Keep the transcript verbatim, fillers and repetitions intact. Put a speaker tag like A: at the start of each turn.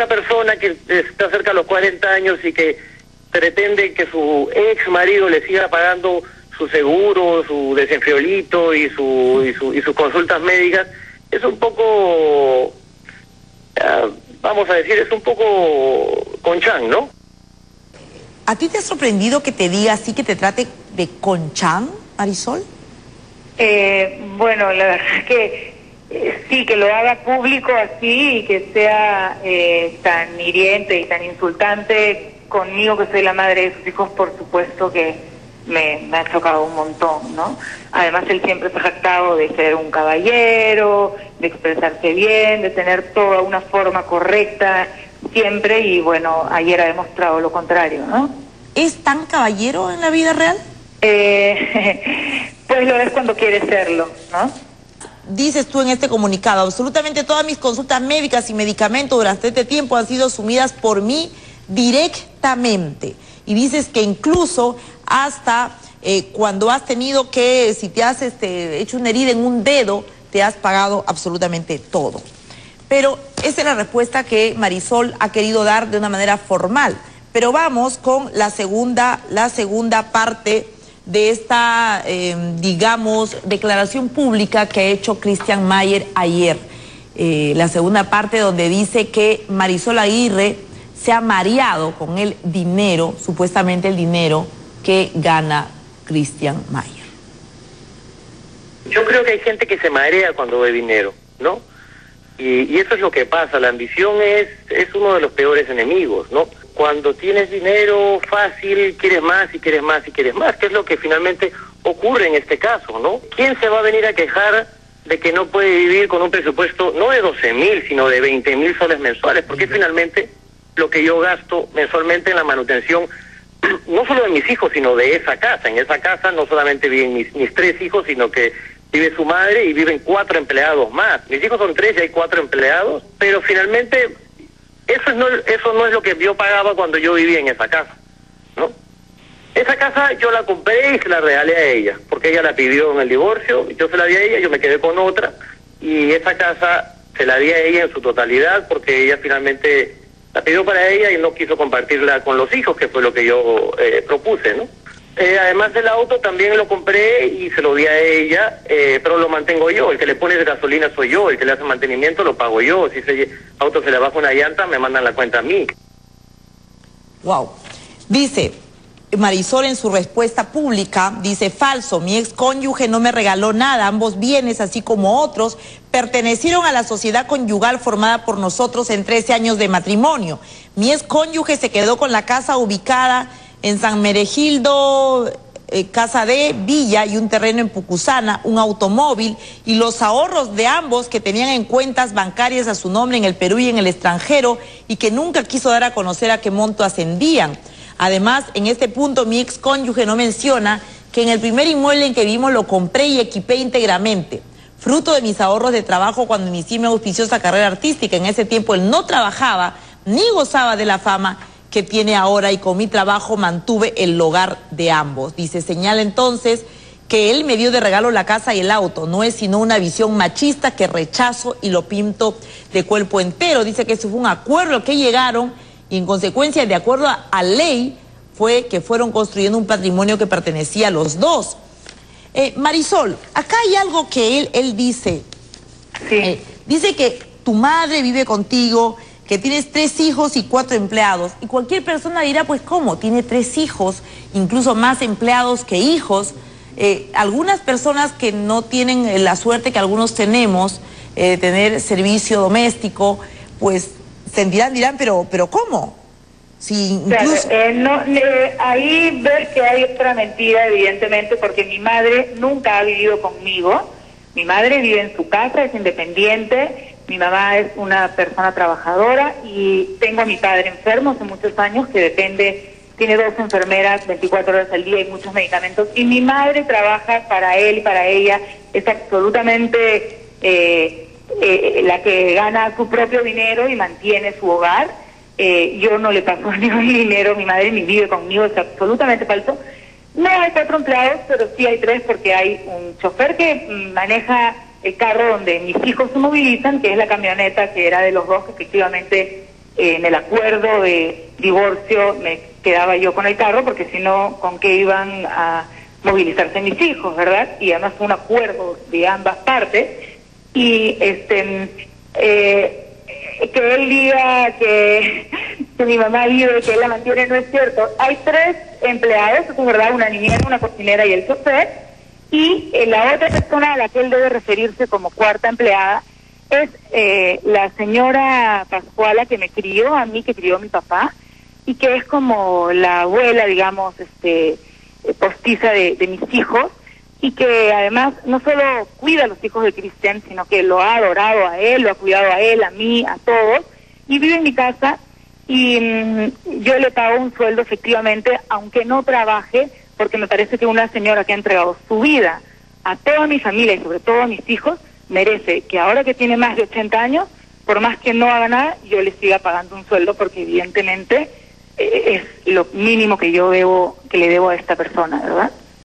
A: una persona que está cerca de los cuarenta años y que pretende que su ex marido le siga pagando su seguro, su desenfriolito y, su, y, su, y sus consultas médicas, es un poco, uh, vamos a decir, es un poco conchan, ¿no?
B: ¿A ti te ha sorprendido que te diga así, que te trate de conchan, Marisol?
C: Eh, bueno, la verdad es que eh, sí, que lo haga público así y que sea eh, tan hiriente y tan insultante conmigo, que soy la madre de sus hijos, por supuesto que me, me ha chocado un montón, ¿no? Además, él siempre se ha jactado de ser un caballero, de expresarse bien, de tener toda una forma correcta siempre, y bueno, ayer ha demostrado lo contrario, ¿no?
B: ¿Es tan caballero en la vida real?
C: Eh, pues lo es cuando quiere serlo, ¿no?
B: Dices tú en este comunicado: absolutamente todas mis consultas médicas y medicamentos durante este tiempo han sido asumidas por mí directamente. Y dices que incluso hasta eh, cuando has tenido que, si te has este, hecho una herida en un dedo, te has pagado absolutamente todo. Pero esa es la respuesta que Marisol ha querido dar de una manera formal. Pero vamos con la segunda, la segunda parte de esta, eh, digamos, declaración pública que ha hecho Christian Mayer ayer. Eh, la segunda parte, donde dice que Marisol Aguirre se ha mareado con el dinero, supuestamente el dinero que gana Christian Mayer.
A: Yo creo que hay gente que se marea cuando ve dinero, ¿no? Y, y eso es lo que pasa. La ambición es, es uno de los peores enemigos, ¿no? Cuando tienes dinero fácil, quieres más y quieres más y quieres más, que es lo que finalmente ocurre en este caso, ¿no? ¿Quién se va a venir a quejar de que no puede vivir con un presupuesto no de doce mil, sino de veinte mil soles mensuales? Porque finalmente lo que yo gasto mensualmente en la manutención, no solo de mis hijos, sino de esa casa. En esa casa no solamente viven mis, mis tres hijos, sino que vive su madre y viven cuatro empleados más. Mis hijos son tres y hay cuatro empleados, pero finalmente eso no, eso no es lo que yo pagaba cuando yo vivía en esa casa, ¿no? Esa casa yo la compré y se la regalé a ella, porque ella la pidió en el divorcio, yo se la di a ella, yo me quedé con otra, y esa casa se la di a ella en su totalidad, porque ella finalmente la pidió para ella y no quiso compartirla con los hijos, que fue lo que yo eh, propuse, ¿no? Eh, además del auto también lo compré y se lo di a ella, eh, pero lo mantengo yo. El que le pone de gasolina soy yo, el que le hace mantenimiento lo pago yo. Si ese auto se le baja una llanta, me mandan la cuenta a mí.
B: Wow. Dice Marisol en su respuesta pública, dice: falso, mi ex cónyuge no me regaló nada, ambos bienes, así como otros, pertenecieron a la sociedad conyugal formada por nosotros en trece años de matrimonio. Mi ex cónyuge se quedó con la casa ubicada en San Meregildo, eh, Casa de Villa, y un terreno en Pucusana, un automóvil y los ahorros de ambos que tenían en cuentas bancarias a su nombre en el Perú y en el extranjero, y que nunca quiso dar a conocer a qué monto ascendían. Además, en este punto, mi ex cónyuge no menciona que en el primer inmueble en que vivimos lo compré y equipé íntegramente, fruto de mis ahorros de trabajo cuando inicié mi auspiciosa carrera artística. En ese tiempo él no trabajaba ni gozaba de la fama que tiene ahora, y con mi trabajo mantuve el hogar de ambos. Dice, señala entonces que él me dio de regalo la casa y el auto. No es sino una visión machista que rechazo y lo pinto de cuerpo entero. Dice que eso fue un acuerdo que llegaron, y en consecuencia, de acuerdo a, a ley, fue que fueron construyendo un patrimonio que pertenecía a los dos. Eh, Marisol, acá hay algo que él, él dice.
C: Sí.
B: Eh, dice que tu madre vive contigo, que tienes tres hijos y cuatro empleados. Y cualquier persona dirá, pues, ¿cómo? Tiene tres hijos, incluso más empleados que hijos. Eh, algunas personas que no tienen la suerte que algunos tenemos, eh, de tener servicio doméstico, pues sentirán, dirán, pero, pero ¿cómo? Si incluso...
C: Claro, eh, no, eh, ahí ves que hay otra mentira, evidentemente, porque mi madre nunca ha vivido conmigo. Mi madre vive en su casa, es independiente. Mi mamá es una persona trabajadora, y tengo a mi padre enfermo hace muchos años, que depende, tiene dos enfermeras veinticuatro horas al día y muchos medicamentos, y mi madre trabaja para él y para ella, es absolutamente eh, eh, la que gana su propio dinero y mantiene su hogar. Eh, yo no le paso ni un dinero, mi madre ni vive conmigo, es absolutamente falso. No hay cuatro empleados, pero sí hay tres, porque hay un chofer que maneja el carro donde mis hijos se movilizan, que es la camioneta que era de los dos, que efectivamente eh, en el acuerdo de divorcio me quedaba yo con el carro, porque si no, ¿con qué iban a movilizarse mis hijos, verdad? Y además fue un acuerdo de ambas partes. Y este eh, que él diga que, que mi mamá vive, que él la mantiene, no es cierto. Hay tres empleados, eso es verdad, una niñera, una cocinera y el chofer, y eh, la otra persona a la que él debe referirse como cuarta empleada es eh, la señora Pascuala, que me crió a mí, que crió a mi papá, y que es como la abuela, digamos, este postiza de, de mis hijos, y que además no solo cuida a los hijos de Cristian, sino que lo ha adorado a él, lo ha cuidado a él, a mí, a todos, y vive en mi casa, y mmm, yo le pago un sueldo efectivamente, aunque no trabaje, porque me parece que una señora que ha entregado su vida a toda mi familia y sobre todo a mis hijos, merece que ahora que tiene más de ochenta años, por más que no haga nada, yo le siga pagando un sueldo, porque evidentemente eh, es lo mínimo que yo debo, que le debo a esta persona, ¿verdad?